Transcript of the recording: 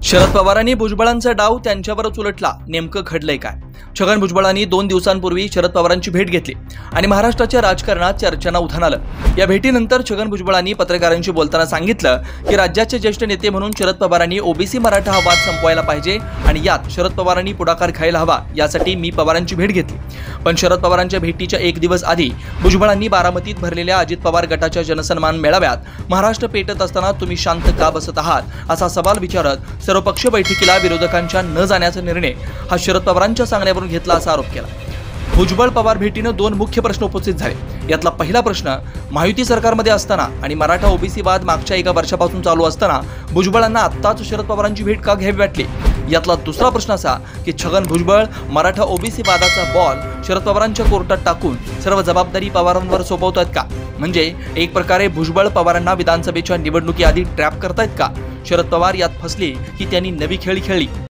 शरद पवारांनी भुजबळांचा डाव त्यांच्यावरच उलटला, नेमकं घडलंय काय? छगन भुजबळांनी 2 दिवसांपूर्वी शरद पवारांची भेट घेतली आणि महाराष्ट्राच्या राजकारणात चर्चांना उधाण आलं। या भेटीनंतर छगन भुजबळांनी पत्रकारांशी बोलताना सांगितलं की राज्याचे ज्येष्ठ नेते म्हणून शरद पवारांनी ओबीसी मराठा हा वाद संपवायला पाहिजे आणि यात शरद पवारांनी पुढाकार घ्यायला हवा, यासाठी मी पवारांची भेट घेतली। पण शरद पवारांच्या भेटीच्या 1 दिवस आधी भुजबळांनी बारामतीत भरलेल्या अजित पवार गटाच्या जनसन्मान मेळाव्यात महाराष्ट्र पेटत असताना तुम्ही शांत का बसत आहात असा सवाल विचारत सर्वपक्षीय बैठकीला विरोधकांच्या न जाण्याचा निर्णय हा शरद पवारांच्या सांगण्यावरून घेतला असा आरोप केला। भुजबळ पवार भेटीनं 2 मुख्य प्रश्न उपस्थित झाले। यातला पहिला प्रश्न, महायुती सरकारमध्ये असताना आणि मराठा ओबीसी वाद मागच्या 1 वर्षापासून चालू असताना भुजबळांना आत्ताच शरद पवारांची भेट का घ्यावी वाटली? यातला दुसरा प्रश्न असा की छगन भुजबळ मराठा ओबीसी वादाचा बॉल शरद पवारांच्या कोर्टात टाकून सर्व जबाबदारी पवारांवर सोपवतात का? म्हणजे एक प्रकारे भुजबळ पवारांना विधानसभेच्या निवडणुकीआधी ट्रॅप करतायत का? शरद पवार यात फसले की त्यांनी नवी खेळी खेळली?